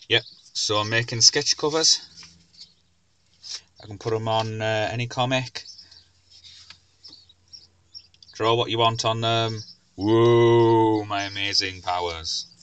Yep, so I'm making sketch covers. I can put them on any comic. Draw what you want on them. Whoa, my amazing powers.